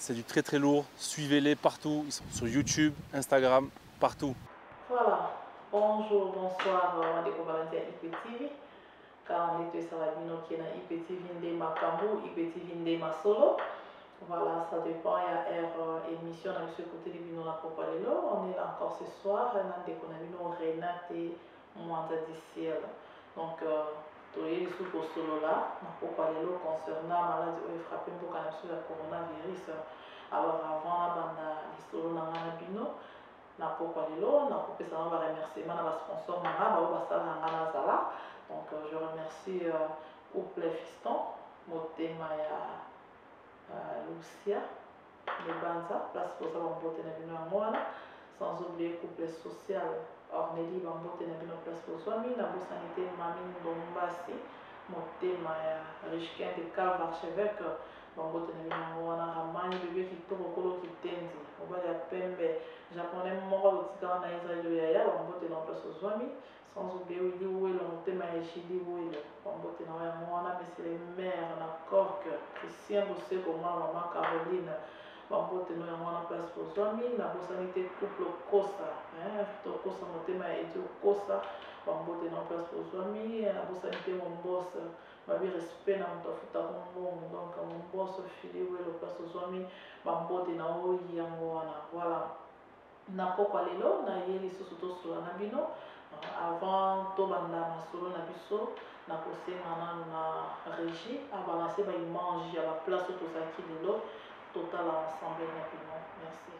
c'est du très très lourd. Suivez-les partout, ils sont sur YouTube, Instagram, partout. Voilà, bonjour, bonsoir, on découvre IPTV. Car on est sur la qui est dans IPTV Ndema Kambu, IPTV Ndema Solo. Voilà, ça dépend, il y a émission dans ce côté de Bino la Popalelo. On est là encore ce soir, on a découvert Renate Mwanda Diciel. Donc, tu es les sous solo là, on a Popalelo concernant la maladie où frappé pour la coronavirus. Alors, avant la bande, les solo dans la Bino. Na pokwa lelo na kopesa na ba remerciement na ba sponsor manga ba basala nga na zala. Donc je remercie couple Fiston motema ya Lucia Lebanza place pour ça bambote na bino mwana, sans oublier couple social Ornélie bambote na bino place pour swami na bosanité mami Ndombasi motema ya Richkin de Calve archevêque bambote na bino mwana ramani bébé kitoko kolo kitenzi obali ya pembe japonais moko otikala na Israël yaya bambote na place ozwami, sans oublier Willy Welo motema ya Julie Welo bambote na ya mwana monsieur le maire na Cork Christian Boseko mwana mama Caroline bambote na ya mwana place ozwami na bosanité couple Kosa to Kosa motema ya Edio Kosa bambote na place ozwami na bosanité mon boss babi respect na moto afutaka mbongo donc mon boss Philly Welo place ozwami bambote na oyo yango wana voilà. Na pokwa lelo na ye lisusu tosola na bino avant tobanda na solo na biso na kosenga nanu na régie abalanse baimage ya baplace oyo tozalaki lelo totala ensemble na bino. Merci.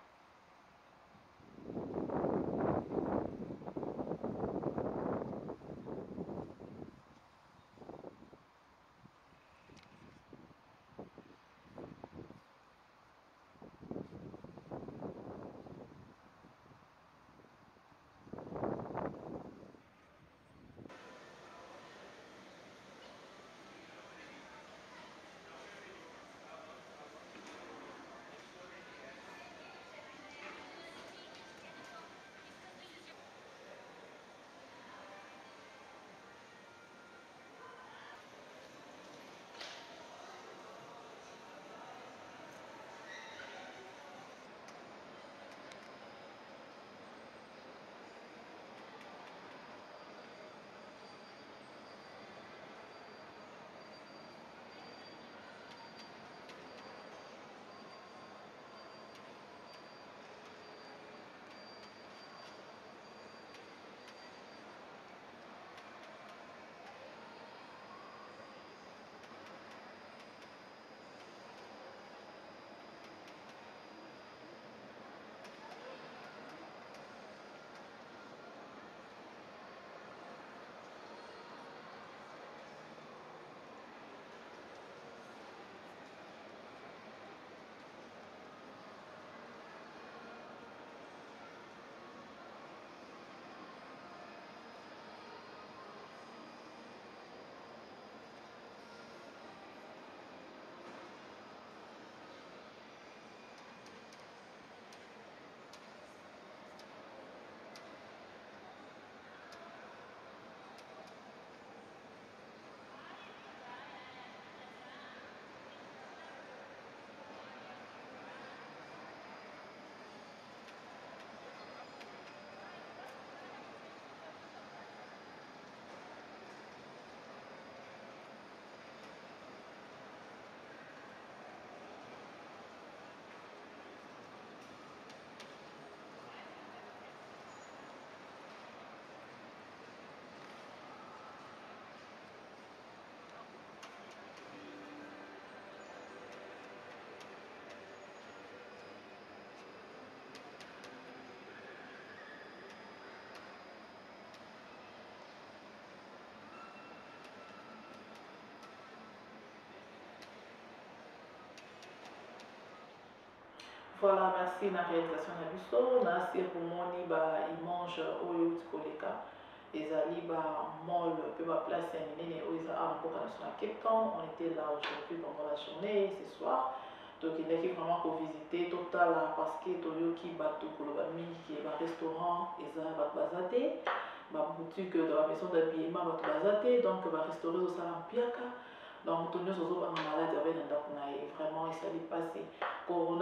Voilà, merci na réalisation na biso na cérémonie ba image oyo tikoleka ezali ba mall pe ba place ya minene oyo eza awa mboka na biso na Cape Town. On était là aujourd'hui pendant la journée ce soir tokendaki vraiment kovisite totala parce que toyoki bato koloba mingi ke ba restaurant eza bato baza te, ba boutique de ba maison d'habillement bato baza te, donc ba restaurant ezosala mpiaka donc moto nyonso ozobanga malade abe na ndako na ye vraiment esali pasi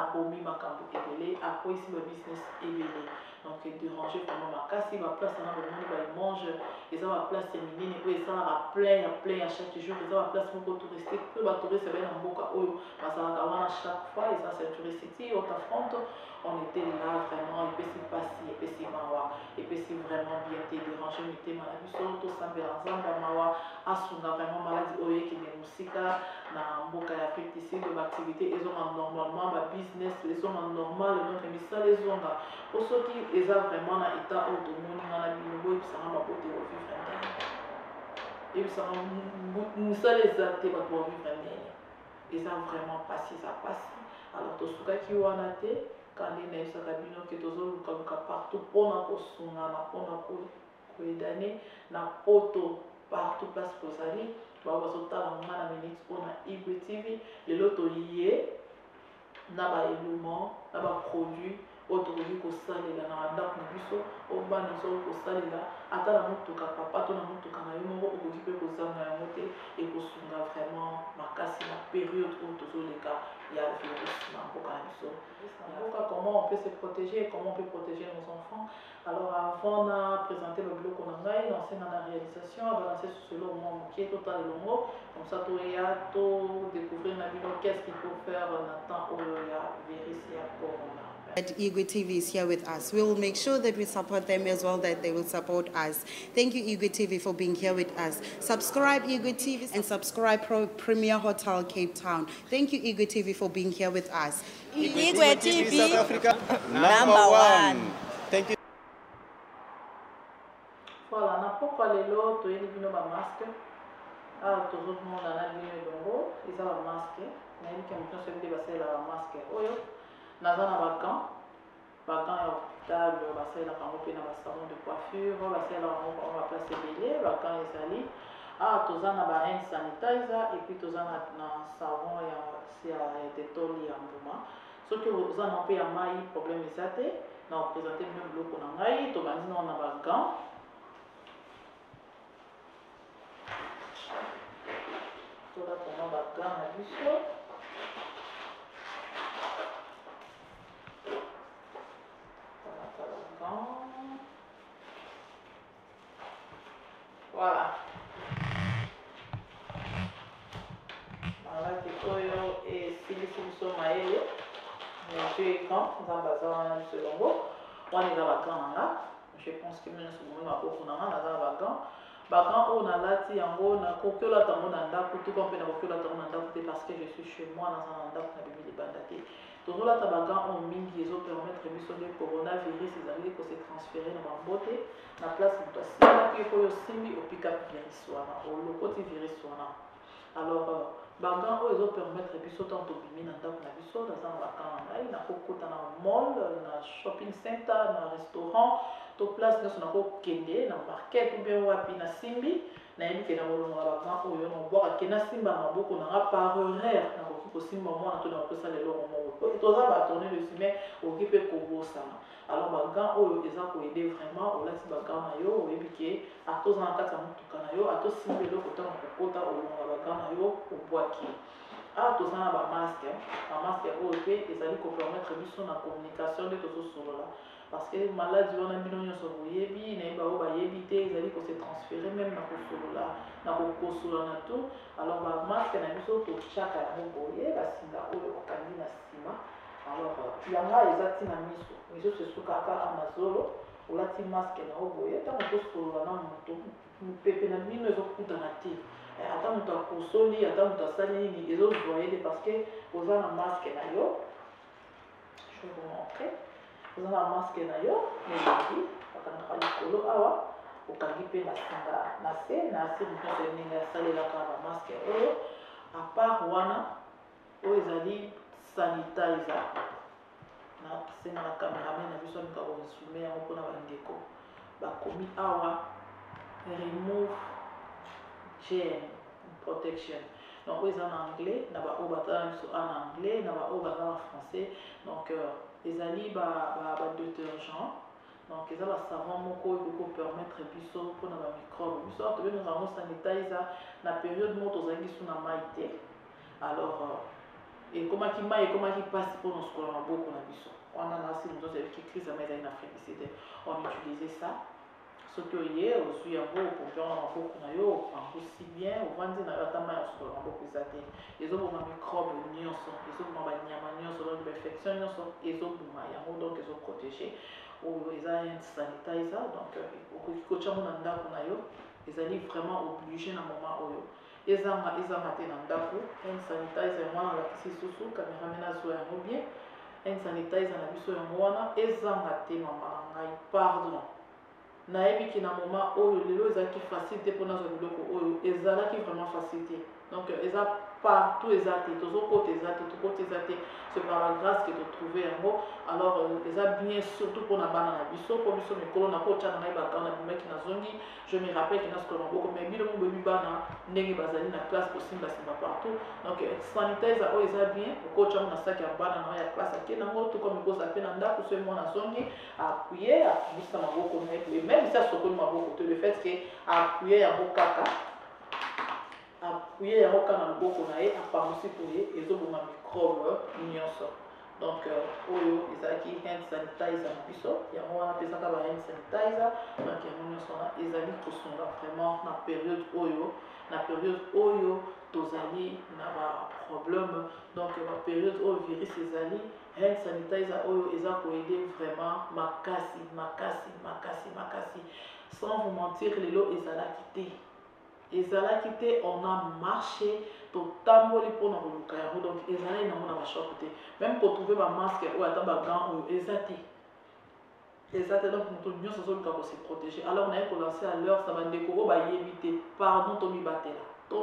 abomi makambo ebele après ici le business ebele donc déranger vraiment ma kasi ba place na vraiment ba mange et ça va place minine et ça va plein à chaque jour et ça va place moko touristique pour ba touristes ben en boka oyo parce que chaque fois et ça c'est touristique au affronte on était là vraiment et puis c'est passé et puis c'est mawa et puis c'est vraiment bien été dérangé mais t'es malade sur tout ça bien ensemble mawa asunga vraiment maladie oyo qui est musika na mboka ya Afrique ici de l'activité ils ont normalement ba business ils sont normal donc mais ça les ont pour ceux qui ils ont vraiment na état autonome na binobo et ça m'a beauté au vivre et ça ça les a été ba pour vivre ils ont vraiment passé ça passe alors tout ce qui wana te quand les nègres rabino qui tozo luka partout pour na kosunga na pour na koedane na poto partout place pour sali ba bazotala ngana minutes pour na Igwe TV le loto yé na ba élément na ba produit autorisé kosalela na ndako na biso obana so kosalela ata na mutuka papa to na mutuka na yo moko okoki pe kozanga yango te ekosunga vraiment makasi na période oyo tozoleka ya virus na mboka na biso comment on peut se protéger et comment on peut protéger nos enfants alors avant de présenter le bloc on a lancé dans la réalisation à balancer sur le moment qui est total longo comme ça tout y a tout découvrir na bino qu'est-ce qu'il faut faire na temps où il y a virus ya corona. Igwe TV is here with us. We will make sure that we support them as well, that they will support us. Thank you, Igwe TV, for being here with us. Subscribe, Igwe TV, and subscribe Premier Hotel Cape Town. Thank you, Igwe TV, for being here with us. Igwe TV, South Africa, #1. Thank you. Voilà, n'importe quoi les lots, tu es venu ma masque. Ah, tout le monde a venu dongo, ils ont un masque. Mais qui ont fait des basses la masque. Oyo. Nazana bagan ya hôpital basala kango pe na salon de coiffure basala kango on va placer belé bagan ezali tozana ba hand sanitizer et puis tozana na savon ya détol ya mbuma soki ozana pe ya mai problème ezate na présenter même biloko na ngai to bandi na bagan tola tona bagan na biso. Voilà. Voilà, c'est oyo et si nous sommes à elle, monsieur écran, nous avons besoin de ce logo. On est dans la grande. Je pense que nous sommes à beaucoup dans la grande. Bagan on a là ti yango na kokiola tango na ndako tout comme na kokiola tango na ndako parce que je suis chez moi dans un ndako na bibi libandate. Donc là ta bagan on mingi ezo permettre biso de coronavirus ezali ko se transférer na mambote na place de toi si ko yo simbi au pick up virus wana au lokoti virus wana. Alors bagan on ezo permettre biso tanto bimi na ndako na biso dans un bagan na kokota na mall na shopping center na restaurant to place nyonso na kokende na market ou bien wapi na simbi nayebi ke na kolongola bagan oyo na obwaka ke na simba na maboko na nga par horaire na koki kosimba mwana to na kopesa lelo moko toza batourne le semaine okoki mpe kobosana alors bagan oyo eza koede vraiment olati bagan na yo oyebi ke atoza na kati ya motuka na yo atosimba eloko ntango kokota olongola bagan na yo obwaki toza na bamaske oyo mpe ezali kopermettre biso na communication nde tozosolola parce que maladie wana bino nyonso boyebi nayebi bao bayebi te ezali kose transférer même na kosolola na kokosola na to alors bamaske na biso totyaka yango boye basinga oyo okangi na nsima alors yanga eza ntina miso sesukaka na zolo olati maske na yo boye ntango tosolola na moto pepe na bino ezokutana te ata moto akosoli ata moto asali nini ezozwa ye te parce que oza na maske na yo je vous montrer oza na maske na yo eleki bakangaka likolo awa okangi mpe na singa na se nyonso ndenge asalelaka bamaske oyo apart wana oyo ezali sanitizer nasenga na cameraman na biso amika koresume yango mpona bandeko bakomi awa remove germ protection donc oyo eza na anglais na baoyo batala na biso en anglais na baoyo baza na français donc ezali ba détergent donc eza ba savon moko oyo ekopermettre biso mpona bamicrobe biso awa tobenga yango sanitizer na période moko tozalaki biso na mai te alors et comment qui m'a et comment qui passe pour nous scoler beaucoup na biso on a aussi nous autres qui crise mais en Afrique c'était on utilisait ça ce que hier aussi un beau pour faire un beaucoup na yo aussi bien au vendre na yo tama ya scoler beaucoup zate ils ont ma microbe nyonso ils ont ma nyama nyonso donc infection nyonso ils ont ma ya donc ils ont protégé ou ils ont un sanitizer donc au ko na ndako na yo ils allaient vraiment obligé na moment oyo ezanga te na ndako un sanitizer mwana lakisi susu caméraman azo yango bien un sanitizer na biso yango wana ezanga te mama na ngai pardon nayebi ki na moment oyo lelo ezalaki facile te mpona azwa biloko oyo ezalaki vraiment facile te donc eza partout eza te tozokota eza te tokota eza te c'est par la grâce que totrouve yango alors eza bien surtout mpona bana na biso mpo biso mikolo na kotya na ngai bakao na bimaki nazongi je me rappelle ke nasikola maboko mais bino moboyebi bana ndenge bazali na classe kosimbasimba partout donc sanitizer oyo eza bien okotyango na saki ya bana na yo ya classe ake nango to comme ekoza mpe na ndako so mwana azongi appuye apuisa maboko na ye même si asokoli maboko te le fait ke appuye yango kaka appuye yango kaka na loboko na ye apambusi po ye ezoboma microbe nyonso donc oyo ezalaki hand sanitizer na biso yango wana mpezaka ba hand sanitizer donc yango nyonso wana ezali kosunga vraiment na période oyo tozali na baproblème donc bapériode oyo virus ezali hand sanitizer oyo eza koede vraiment makasi makasi makasi makasi sans vous mentir lelo ezalaki te on a marché totamboli mpona koluka yango donc ezalaki nango na bashop te même kotrouve bamasque oyo ata bagant oyo eza te donc moto nyonso azoluka kose protéger alors naye kolanse à l'heure sa bandeko oyo bayebi te pardon tomibatela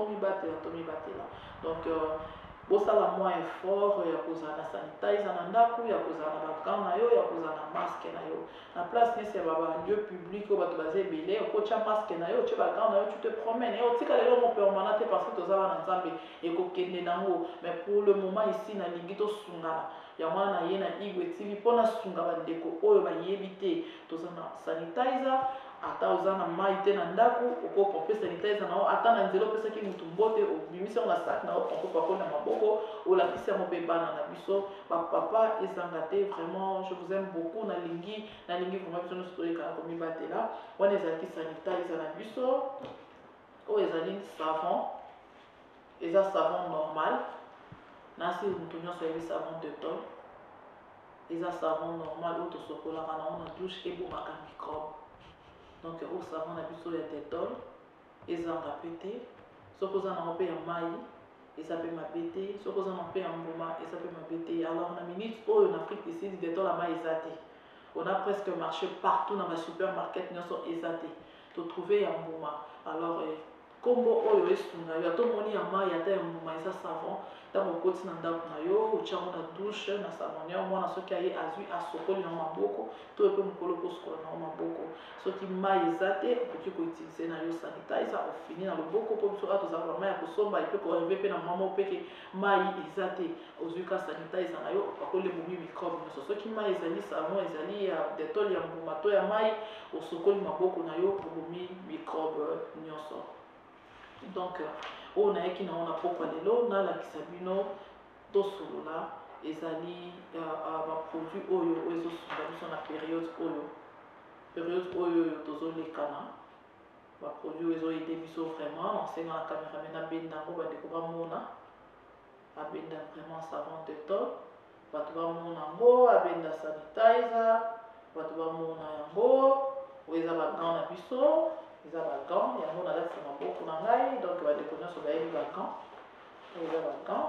donc bosala mwa effort ya kozala na sanitizer na ndako ya kozala na bagant na yo ya kozala na masque na yo na place nyonso ya balieu public oyo bato baza ebele okotya masque na yo otye bagant na yo tu te promène e otika lelo mo permanent te parce que toza wana nzambe ekokende nango mais pour le moment ici nalingi tosungana yango wana naye na Igwe TV mpona sunga bandeko oyo bayebi te toza na sanitizer ata oza na mai te na ndako okopompe sanitizer na yo ata na nzela opesaki mutu mbote obimisi yango na sac na yo pompe pakoli na maboko olakisi yango mpe bana na biso bapapa ezanga te vraiment je vous aime beaucoup nalingi vraiment biso nyonso toyekana komibatela wana ezalaki sanitizer na biso oyo ezali savon eza savon normal nasi mutu nyonso ayebi savon Dettol eza savon normal oyo tosokolaka nango na douche ebomaka microbe donc au savon na biso ya Dettol ezanga pe te soki oza nango mpe ya mai eza mpe mabe te soki oza nango mpe ya mbuma eza mpe mabe te alors na minute oyo na Afrique du Sud Dettol ya mai eza te on a presque marché partout dans ma supermarket nyonso eza te totrouve ya mbuma alors kombo oyo esunga yo atomoni ya mai ata ya mbuma eza savon ntango okoti na ndako na yo otyango na douche na savon ya mwana soki aye azwi asokoli nango maboko to epe mokolo kosukola nango maboko soki mai eza te okoki koutilize na yo sanitizer ofini na loboko mpo biso ato ozala bamai ya kosomba epe koarrive mpe na mama opeke mai eza te ozwi ka sanitizer na yo opakoli ebomi microbe nyonso soki mai ezali savon ezali ya Dettol ya mbuma to ya mai osokoli maboko na yo obomi microbe nyonso donc oyo nayeki nango na pokwa lelo nalakisa bino tosolola ezali baproduit oyo ezosunga biso na période oyo tozolekana baproduit oyo ezoyede biso vraiment nasenga na cameraman abenda yango bandeko bamona abenda vraiment savon Dettol bato bamona yango abenda sanitizer bato bamona yango oyo eza bagant na biso eza bagant yango nalatisa maboko na ngai donc bandeko nyonso bayebi bagant oyo eza bagant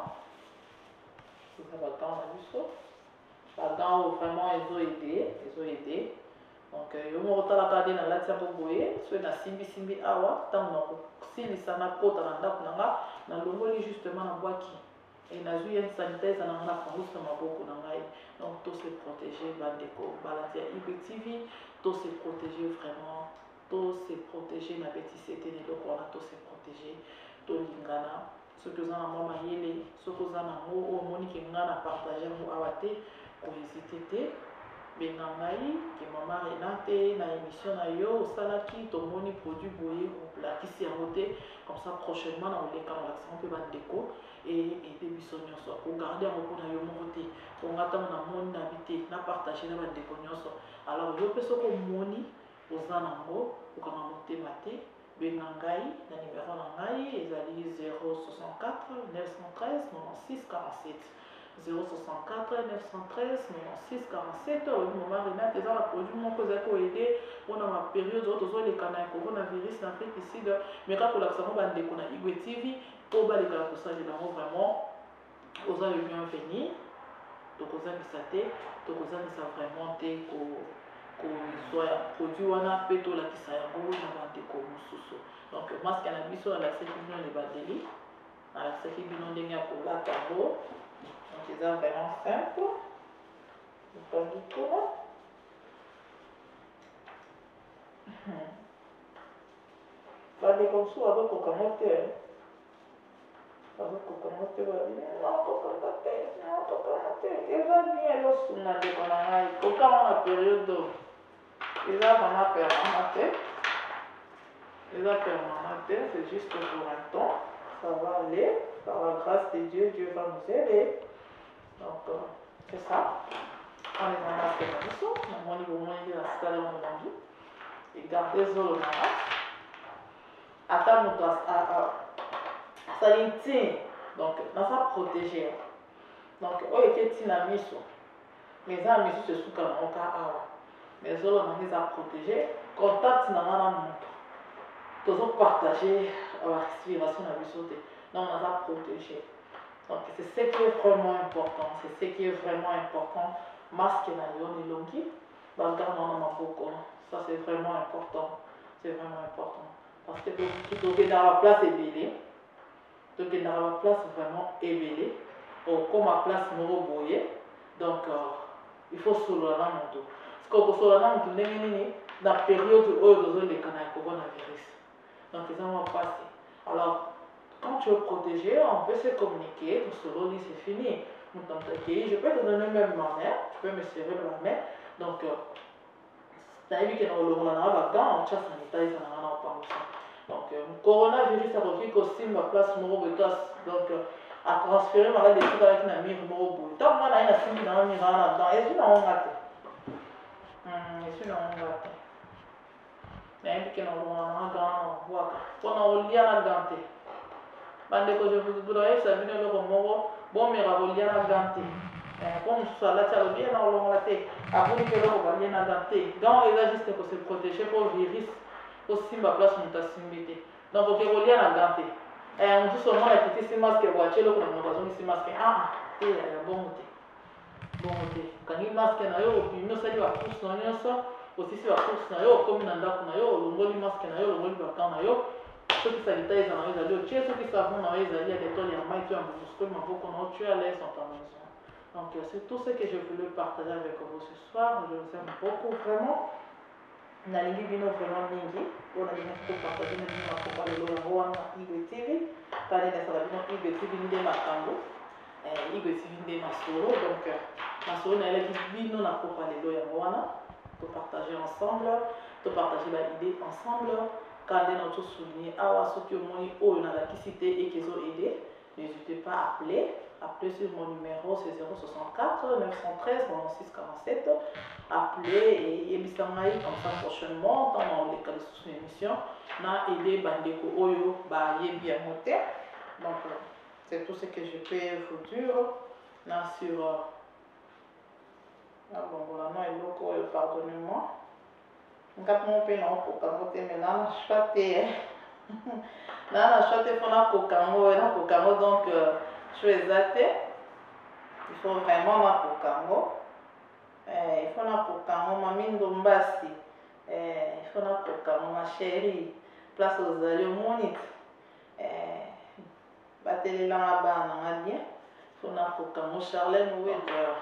na biso bagant oyo vraiment ezoede donc yo moko otalaka nde nalati yango boye soki nasimbisimbi awa ntango nakosilisa nakota na ndako na nga nalongoli justement na bwaki nazwi ye sanitizer na nga napangusa maboko na ngai donc tose protéger bandeko balati ya Igwe TV tose protéger vraiment tose protéger na betisete na eloko wana tose protéger tolingana soki oza na mwa mayele soki oza nango oyo omoni ke nga na partage yango awa te kohésite te bengangai ke mama Renate na émission na yo osalaki tomoni produit boye olakisi yango te comme ça prochainement na oleka na lakisanga mpe bandeko ede biso nyonso kogarde yango mpona yo moko te konga ntango na moni na bi te na partage na bandeko nyonso alors yo mpe soki omoni oza nango okanga motema te benga ngai na numéro na ngai ezali 064 913 96 47 064 913 96 47 oyebi mama Renate eza na produit moko ezali koede mpona bapériode oyo tozoleka na coronavirus na Afrique du Sud mais kaka kolakisa ngo bandeko na Igwe TV po balekala kosalela yango vraiment oza le bienvenu tokozangisa te tokozangisa vraiment te kozwa ya produit wana mpe tolakisa yango na bandeko mosusu donc masque na biso nalakisaki bino lebandeli nalakisaki bino ndenge ya kolata yango donc eza vraiment simple mopangi kuna bandeko mosusu bazokokango te bazokokango te bakokanga te eza bien ezosunga ndeko na ngai kokanga na periode eza vraiment permanent c'est juste pour un temps ça va aller par la grâce de Dieu Dieu va nous aider donc c'est ça on est dans la permission on est au moins la salle on vendu et garder zolo na ata moto asali donc nasa protéger donc oyo eketi na miso mais eza na miso esuka nango ka awa mais zolo nango eza protégé contact na nga na moto tozopartage respiration na biso te donc naza protégé donc c'est ce qui est vraiment important masque na yo elongi bagarde na maboko ça c'est vraiment important parce que tokendaka baplace ebele tokendaka baplace vraiment ebele okoma place moko boye donc il faut solola na moto parce que okosolola na moto ndenge nini na période oyo tozoleka na coronavirus donc ils ont passé alors quand tu es protégé on peut se communiquer tout sololi c'est fini je peux te donner même ma main tu peux me serrer la main donc nayebi ke na olongola na bagant otya sanitize na nga na opangusa donc coronavirus akoki kosimba place moko boye donc atransféré malade esikalaki na mire moko boye ntango nga naye nasimbi na mire wana na gant ezwi nango nga te nayebi ke na olongola na nga gant na obwaka mpona kolia na gant te bandeko je vous oyebisa bino eloko moko bomeka kolia na gant te po mosusu alati alobi na olongola te aboni mpe eloko balie na gant te gant eza juste kose protéger mpo virus osimba place moto asimbi te donc oke kolia na gant te mosusu omona kitisi maske bwatie eloko na moto azongisi maske te ya bongo te okangi maske na yo obimi osali bacourse na nyonso osisi bacourse na yo okomi na ndako na yo olongoli maske na yo olongoli bakan na yo soki sanitize na yo ezali otie soki savon na yo ezali ya detole ya mai to ya mosusu maboko na yo tu à l'aise dans ta maison. Donc c'est tout ce que je voulais partager avec vous ce soir. Je vous aime beaucoup vraiment. Nalingi bino vraiment mingi mpona lingi kopartage na bino makopa lelo yango wana Igwe TV kani nasala bino Igwe TV nde makambo Igwe TV nde masolo donc masolo nayelaki bino na kopa lelo yango wana topartager ensemble topartager baidée ensemble kandi na tosouligner awa soki omoni oyo nalakisi te ekezo aide n'hésitez pas à appeler sur mon numéro, c'est 064 913 96 47. Appelez et yebisamaï comme ça prochainement dans les cas de sous-émission. Na aidé bandeko oyo ba yebi à monter. Donc c'est tout ce que je peux vous dire. Là sur bon voilà non et loko pardonnez-moi. Ngat mon pe na ko kamote maintenant chate. Là na chate fona ko kango donc il faut vraiment ma pokango il faut na pokango mamindo mbasi il faut na pokango ma chérie place aux alliés monite batelela na bana nga bien il faut na pokango Charlène Ouedra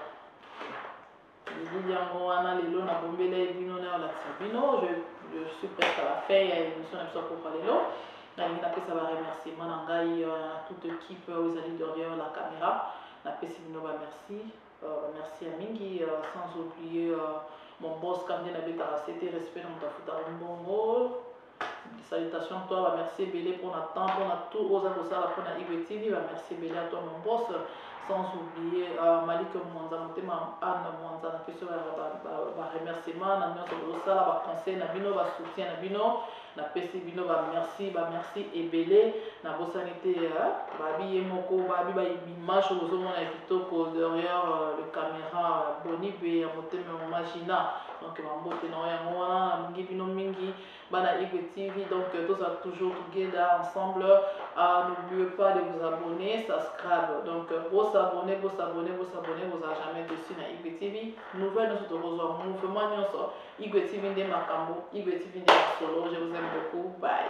yango wana lelo na bombela ebino na olakisa bino je suis presque à la fin ya émission na biso kopa lelo nalingi napesa baremerciement na ngai toute équipe oyo ezali derrière la caméra merci. Merci à Mingi, sans oublier mon boss quand il avait c'était respect dans ta salutations à toi, merci Bélé pour notre temps, pour notre tout, aux ados pour notre Igwe TV, merci Bélé à toi mon boss, sans oublier Malik Mwanza, Anne Mwanza, na question remerciement, na nyonso osala ba conseil na bino, ba soutien na bino, na pesi bino ba merci et Bélé, na bosanité babi moko babi ba image aux hommes na kitoko derrière le caméra boni be motema magina. Donc, je suis mingi bana Igwe TV, donc tous sont toujours together ensemble. N'oubliez pas de vous abonner, subscribe. Donc, vous abonnez, vous n'avez jamais dessus na Igwe TV. Nouvelle nous sommes au mouvement Igwe TV de Makambo, Igwe TV de Solo. Je vous aime beaucoup. Bye.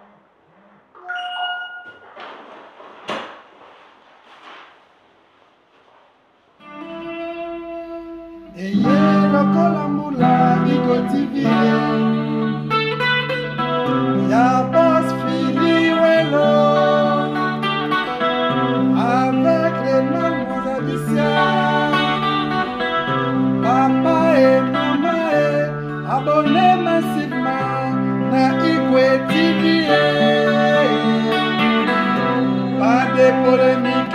Igwe TV, ya boss Fili Welo, avec les noms habitants, papa et maman, abonnez massivement na Igwe TV, pas de polémique.